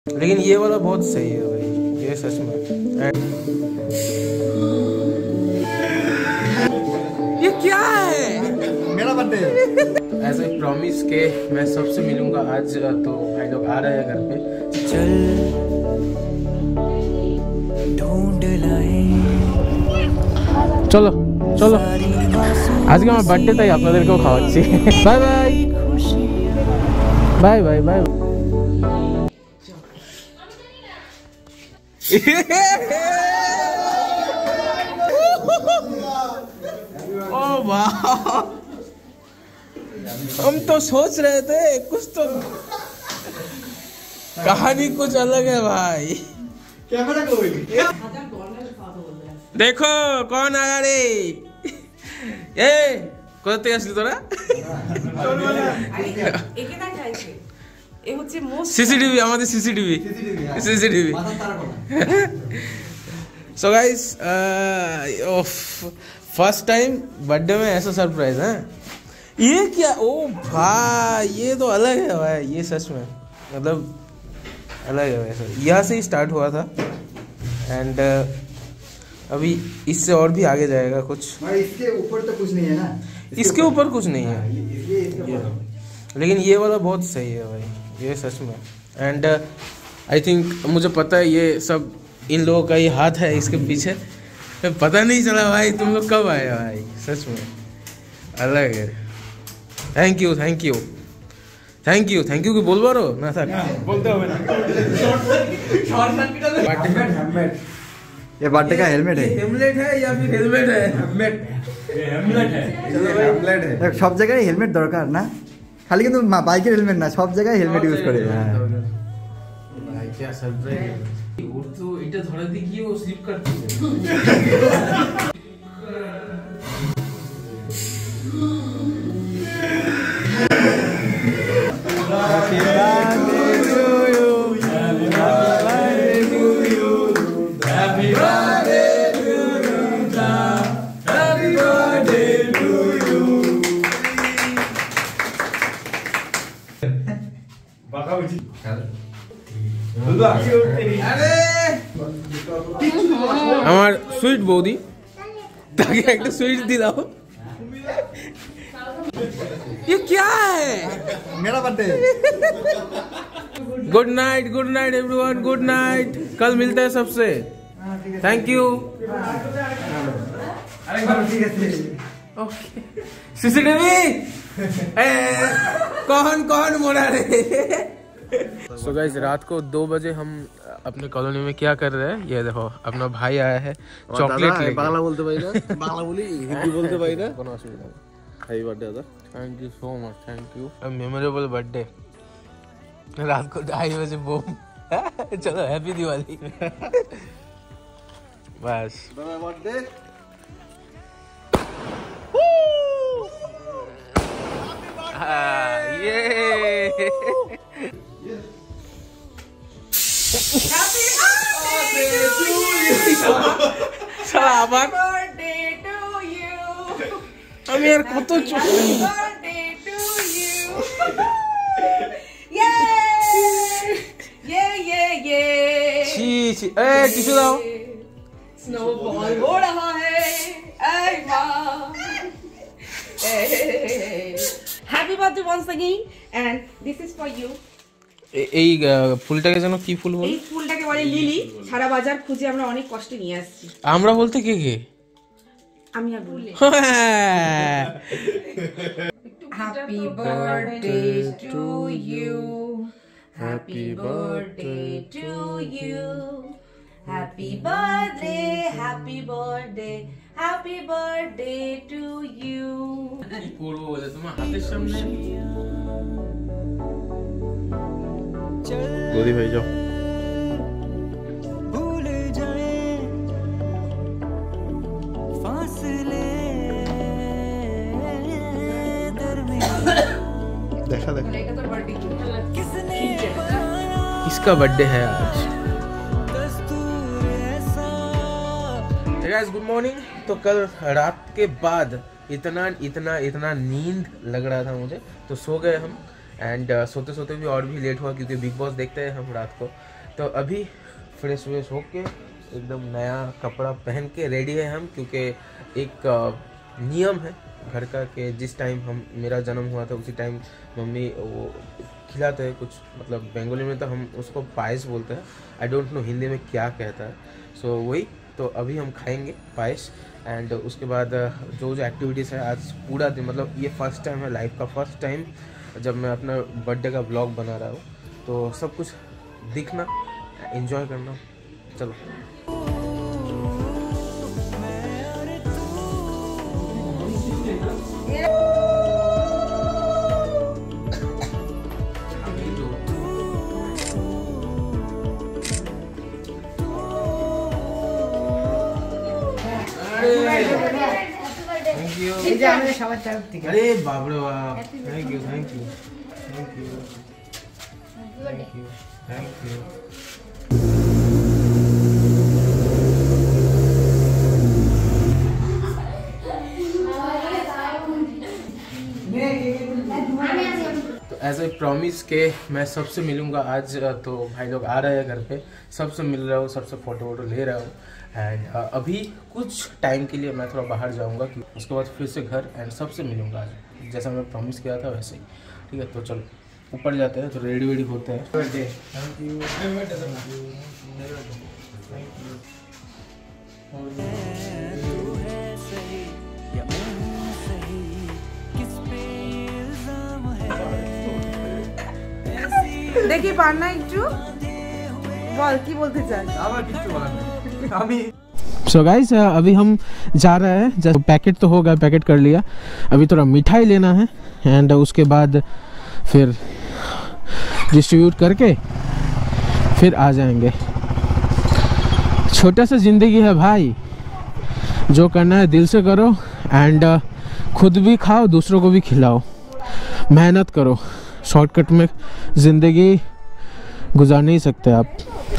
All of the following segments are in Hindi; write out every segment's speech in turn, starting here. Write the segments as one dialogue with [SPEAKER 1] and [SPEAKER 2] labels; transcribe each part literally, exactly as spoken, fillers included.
[SPEAKER 1] लेकिन ये वाला बहुत सही है भाई, ये सच में। ये क्या है? मेरा बर्थडे। ऐसे प्रॉमिस के मैं सबसे मिलूंगा आज, तो भाई लोग आ रहे हैं घर पे। चल ढूंढ लाए, चलो चलो আজকে আমার বার্থডে, তাই আপনাদেরকেও খাওয়াচ্ছি। Bye bye bye bye bye. ओ वाह, हम तो सोच रहे थे कुछ तो कहानी कुछ अलग है भाई। कैमरा कोई देखो कौन आया रे। ए কোথা থেকে আসলি তোরা? सीसीटीवी আমাদের CCTV CCTV. So guys, first time birthday में ऐसा सरप्राइज है। ये क्या? ओ भाई ये तो अलग है भाई, ये सच में मतलब अलग है वैसे। यहाँ से ही स्टार्ट हुआ था एंड uh, अभी इससे और भी आगे जाएगा कुछ।
[SPEAKER 2] इसके ऊपर तो कुछ नहीं है ना,
[SPEAKER 1] इसके ऊपर कुछ नहीं है, लेकिन ये वाला बहुत सही है भाई, ये सच में। एंड आई थिंक मुझे पता है ये सब इन लोगों का ही हाथ है इसके पीछे। पता नहीं चला भाई तुम लोग कब आए भाई, सच में अलग है। Thank you thank you thank you thank you की बोल बारो ना था बोलते हो ना।
[SPEAKER 2] ये बर्थडे का हेलमेट है,
[SPEAKER 1] हेमलेट है या फिर हेलमेट है? हेलमेट हेमलेट है, हेमलेट है।
[SPEAKER 2] सब जगह हेलमेट दरकार ना, खाली কিন্তু বাইকের হেলমেট না, সব জায়গায় হেলমেট ইউজ করে।
[SPEAKER 1] ভাই क्या सरप्राइज, ওর তো এটা ধরে দিয়ে গিয়ে ও স্লিপ করতে। Happy birthday to you, happy birthday to you, happy birthday to you, happy birthday to you। আমার সুইট বৌদি, তাকে একটা সুইট দিলাও। ये क्या है?
[SPEAKER 2] मेरा birthday.
[SPEAKER 1] Good night good night everyone, good night. कल मिलते हैं सबसे। Thank you. सीसीटीवी कौन कौन बोला रे? सो गाइस, रात को दो बजे हम अपने कॉलोनी में क्या कर रहे हैं, ये देखो अपना भाई आया है चॉकलेट लेके।
[SPEAKER 2] बांग्ला बोलते भाई ना, बांग्ला बोली हिंदी बोलते भाई ना,
[SPEAKER 1] কোনো অসুবিধা নেই।
[SPEAKER 2] हैप्पी बर्थडे दादा,
[SPEAKER 1] thank you so much, thank you. Memorable birthday, रात को ढाई बजे बूम। चलो हैप्पी दिवाली। बस
[SPEAKER 2] बर्थडे।
[SPEAKER 1] ये
[SPEAKER 3] Happy birthday to you.
[SPEAKER 1] सलामत
[SPEAKER 3] Birthday to you.
[SPEAKER 1] আমি আর কত চুপ।
[SPEAKER 3] Happy birthday to you. Yay! Yeah yeah yeah.
[SPEAKER 1] ছি ছি, ए टिश्यू दाओ।
[SPEAKER 3] Snowball हो रहा है, ऐ वाह। Happy birthday once again, and this is for you.
[SPEAKER 1] এই ফুলটাকে যেন কি ফুল বল?
[SPEAKER 3] এই ফুলটাকে বলে লিলি। সারা বাজার খুঁজে আমরা অনেক কষ্টে নিয়ে আসছি।
[SPEAKER 1] আমরা বলতে কে কে?
[SPEAKER 3] আমি আর বলি। Happy birthday to you. Happy birthday to you. Happy birthday, happy birthday, happy birthday to you.
[SPEAKER 1] কি করব বলে তোমার হাতের সামনে? गोदी भाई जाओ। भूल जाए फासले देखा देखा किसका बर्थडे है आज? Guys good morning. तो कल रात के बाद इतना इतना इतना नींद लग रहा था मुझे, तो सो गए हम। एंड uh, सोते सोते भी और भी लेट हुआ क्योंकि बिग बॉस देखते हैं हम रात को। तो अभी फ्रेश व्रेश होके एकदम नया कपड़ा पहन के रेडी है हम, क्योंकि एक नियम है घर का कि जिस टाइम हम मेरा जन्म हुआ था उसी टाइम मम्मी वो खिलाते हैं कुछ, मतलब बंगाली में तो हम उसको पायस बोलते हैं, आई डोंट नो हिंदी में क्या कहता है। सो so, वही तो अभी हम खाएंगे पायस। एंड उसके बाद जो जो एक्टिविटीज़ है आज पूरा दिन, मतलब ये फर्स्ट टाइम है लाइफ का फर्स्ट टाइम जब मैं अपना बर्थडे का ब्लॉग बना रहा हूँ, तो सब कुछ दिखना, एंजॉय करना। चलो अरे बाप रे बाप, thank you thank you thank you thank you thank you. तो एज ए प्रॉमिस के मैं सबसे मिलूंगा आज, तो भाई लोग आ रहे हैं घर पे, सबसे मिल रहा हूँ, सबसे फ़ोटो वोटो ले रहा हूँ। एंड uh, अभी कुछ टाइम के लिए मैं थोड़ा बाहर जाऊंगा, कि उसके बाद फिर से घर एंड सबसे मिलूंगा आज, जैसा मैं प्रॉमिस किया था वैसे ही। ठीक है, तो चलो ऊपर जाते हैं, तो रेडी वेडी होते हैं। थैंक यू
[SPEAKER 3] देखिए पान्ना একটু বল কি বলতে চাই।
[SPEAKER 2] আবার কিছু বলার নেই আমি।
[SPEAKER 1] सो गाइस अभी हम जा रहे हैं, जैसे पैकेट तो हो गया, पैकेट कर लिया, अभी थोड़ा मिठाई लेना है एंड उसके बाद फिर डिस्ट्रीब्यूट करके फिर आ जाएंगे। छोटा सा ज़िंदगी है भाई, जो करना है दिल से करो एंड खुद भी खाओ, दूसरों को भी खिलाओ, मेहनत करो। शॉर्टकट में ज़िंदगी गुजार नहीं सकते आप।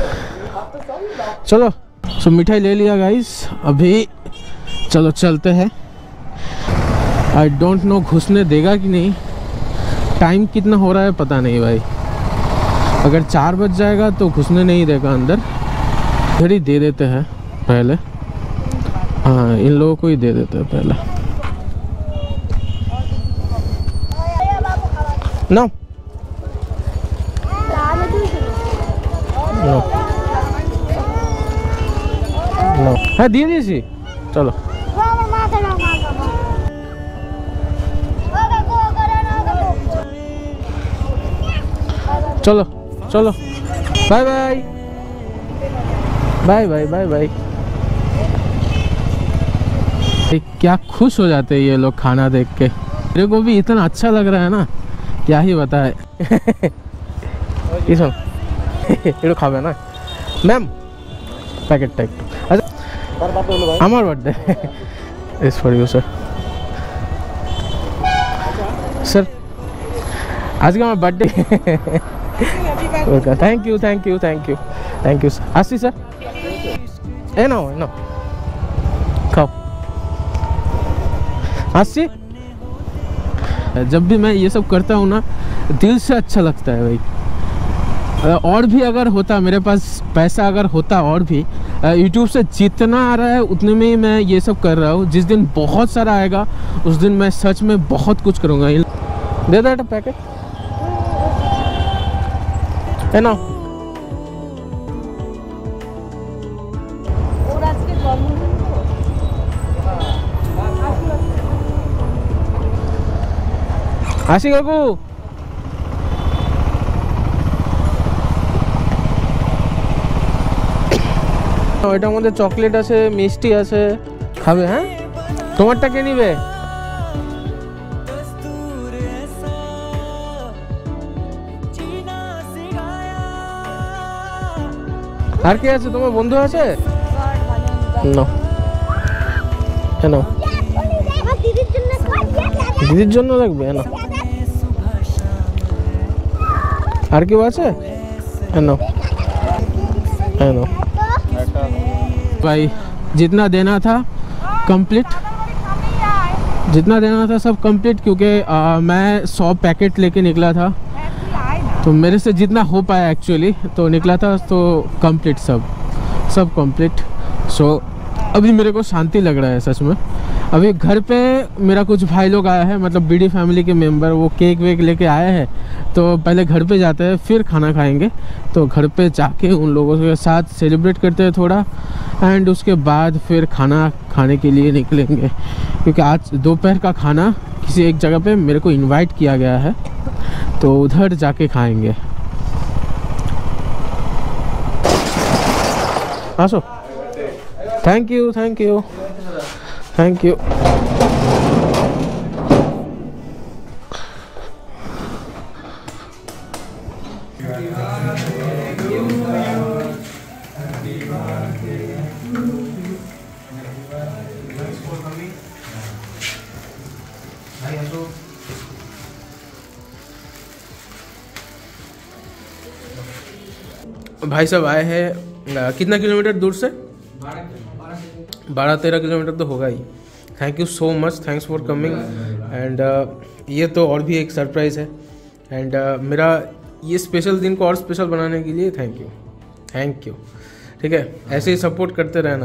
[SPEAKER 1] चलो सो मिठाई ले लिया गाइस, अभी चलो चलते हैं। आई डोंट नो घुसने देगा कि नहीं, टाइम कितना हो रहा है पता नहीं भाई। अगर चार बज जाएगा तो घुसने नहीं देगा अंदर, इधर ही दे देते हैं पहले। हाँ, इन लोगों को ही दे देते हैं पहले। नो नो नो हाँ দিয়ে দিয়েছি, চলো चलो चलो bye bye bye bye bye bye. क्या खुश हो जाते हैं ये लोग खाना देख के, मेरे को भी इतना अच्छा लग रहा है ना, क्या ही बताए। ये खावे ना मैम पैकेट टाइप। अच्छा আমার birthday is for you sir. Sir आज का birthday. Thank you thank you thank you thank you sir. आसी सर ए नो नो खाओ आसी। जब भी मैं ये सब करता हूँ ना, दिल से अच्छा लगता है भाई। और भी अगर होता मेरे पास पैसा, अगर होता और भी, यूट्यूब से जितना आ रहा है उतने में ही मैं ये सब कर रहा हूँ। जिस दिन बहुत सारा आएगा उस दिन मैं सच में बहुत कुछ करूँगा। दे दे पैकेट है ना। आशी काकू ওইটার মধ্যে চকলেট আছে, মিষ্টি আছে, খাবে? হ্যাঁ তোমারটা কে নিবে? আর কে আছে? তোমার বন্ধু আছে? না কেন? দিদির জন্য লাগবে না? আর কেউ আছে? না না भाई, जितना देना था कंप्लीट, जितना देना था सब कंप्लीट, क्योंकि आ, मैं सौ पैकेट लेके निकला था तो मेरे से जितना हो पाया एक्चुअली तो निकला था, तो कंप्लीट सब सब कंप्लीट। सो अभी मेरे को शांति लग रहा है सच में। अभी घर पे मेरा कुछ भाई लोग आया है, मतलब बीडी फैमिली के मेंबर, वो केक वेक लेके आए हैं। तो पहले घर पे जाते हैं फिर खाना खाएंगे। तो घर पे जाके उन लोगों के साथ सेलिब्रेट करते हैं थोड़ा, एंड उसके बाद फिर खाना खाने के लिए निकलेंगे, क्योंकि आज दोपहर का खाना किसी एक जगह पे मेरे को इनवाइट किया गया है, तो उधर जाके खाएंगे। आसो, thank you thank you thank you. भाई साहब आए हैं कितना किलोमीटर दूर से? बारह तेरह किलोमीटर तो होगा ही। Thank you so much, thanks for coming. And ये तो और भी एक सरप्राइज़ है। एंड uh, मेरा ये स्पेशल दिन को और स्पेशल बनाने के लिए थैंक यू थैंक यू। ठीक है, ऐसे ही सपोर्ट करते रहना।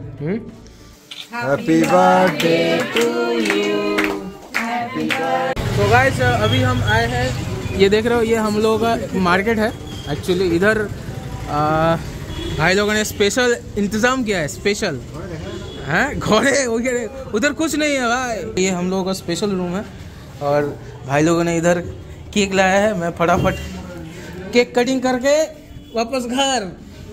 [SPEAKER 2] Happy birthday to you.
[SPEAKER 1] तो गाइस अभी हम आए हैं, ये देख रहे हो, ये हम लोगों का मार्केट है एक्चुअली। इधर आ, भाई लोगों ने स्पेशल इंतज़ाम किया है, स्पेशल हैं घोड़े वगैरह। उधर कुछ नहीं है भाई, ये हम लोगों का स्पेशल रूम है। और भाई लोगों ने इधर केक लाया है, मैं फटाफट केक कटिंग करके वापस घर।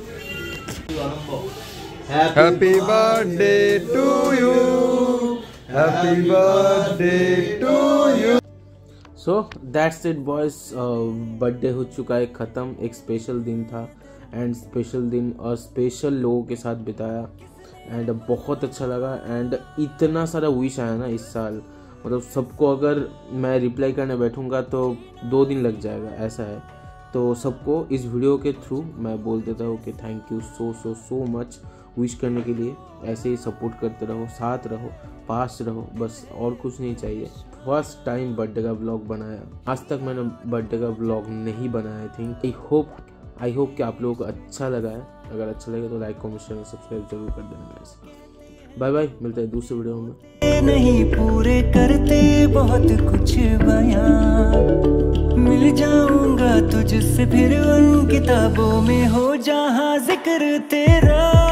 [SPEAKER 2] Happy birthday to you, happy birthday to you.
[SPEAKER 1] So that's it boys, birthday हो चुका है ख़त्म। एक स्पेशल दिन था एंड स्पेशल दिन और स्पेशल लोगों के साथ बिताया एंड बहुत अच्छा लगा। एंड इतना सारा विश आया ना इस साल, मतलब सबको अगर मैं रिप्लाई करने बैठूंगा तो दो दिन लग जाएगा, ऐसा है। तो सबको इस वीडियो के थ्रू मैं बोल देता हूँ कि thank you so so so much wish करने के लिए। ऐसे ही सपोर्ट करते रहो, साथ रहो, पास रहो, बस और कुछ नहीं चाहिए। फर्स्ट टाइम बर्थडे का व्लॉग बनाया, आज तक मैंने बर्थडे का व्लॉग नहीं बनाया। I think I hope I hope कि आप लोगों को अच्छा लगा है। अगर अच्छा लगे तो लाइक कमेंट शेयर सब्सक्राइब जरूर कर देना गाइस। बाय बाय, मिलते हैं दूसरे वीडियो में।
[SPEAKER 4] नहीं पूरे करते बहुत कुछ बयां, मिल जाऊंगा तुझसे फिर उन किताबों में हो जहां जिक्र तेरा।